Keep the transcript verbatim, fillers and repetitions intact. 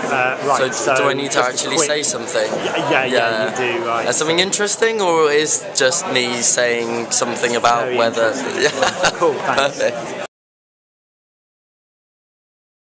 Uh, right. So, So, do I need to just a actually quick- say something? Yeah, yeah, yeah, you do. Right. Uh, something interesting, or is just me saying something about Very whether? interesting. Cool. Thanks. Perfect.